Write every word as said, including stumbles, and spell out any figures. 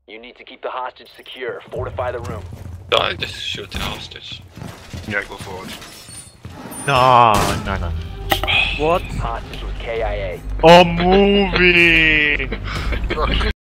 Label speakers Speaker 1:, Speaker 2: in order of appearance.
Speaker 1: You need to keep the hostage secure. Fortify the room.
Speaker 2: I just shoot the hostage.
Speaker 3: Yeah, go forward.
Speaker 4: No, no, no.
Speaker 5: What?
Speaker 1: Hostage was K I A.
Speaker 4: Oh, moving!